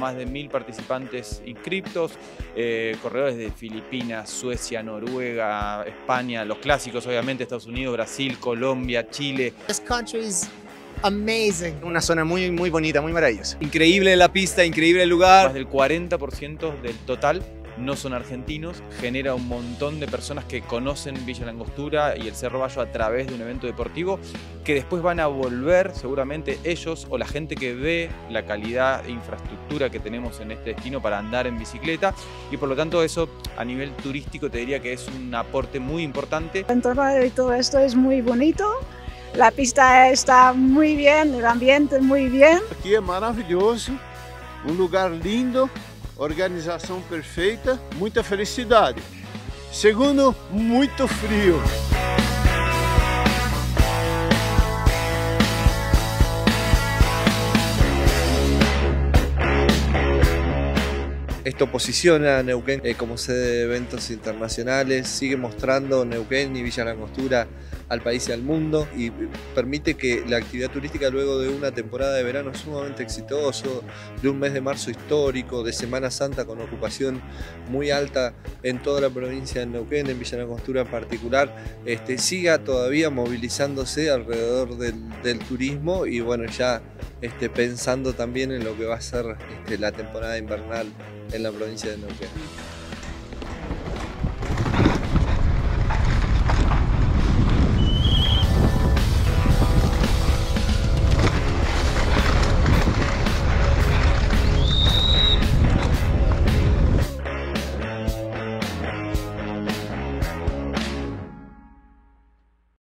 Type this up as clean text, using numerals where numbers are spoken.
más de 1000 participantes inscriptos, corredores de Filipinas, Suecia, Noruega, España, los clásicos obviamente, Estados Unidos, Brasil, Colombia, Chile. This country is amazing. Una zona muy bonita, muy maravillosa. Increíble la pista, increíble el lugar. Más del 40% del total no son argentinos, genera un montón de personas que conocen Villa La Angostura y el Cerro Bayo a través de un evento deportivo, que después van a volver seguramente ellos o la gente que ve la calidad de infraestructura que tenemos en este destino para andar en bicicleta, y por lo tanto eso a nivel turístico te diría que es un aporte muy importante. El entorno de todo esto es muy bonito, la pista está muy bien, el ambiente muy bien. Aqui é maravilhoso, lugar lindo, organização perfeita, muita felicidade. Segundo, muito frio. Esto posiciona a Neuquén como sede de eventos internacionales, sigue mostrando Neuquén y Villa La Angostura al país y al mundo, y permite que la actividad turística, luego de una temporada de verano sumamente exitoso, de un mes de marzo histórico, de Semana Santa con ocupación muy alta en toda la provincia de Neuquén, en Villa La Angostura en particular, siga todavía movilizándose alrededor del turismo, y bueno, ya pensando también en lo que va a ser la temporada invernal en la provincia de Neuquén.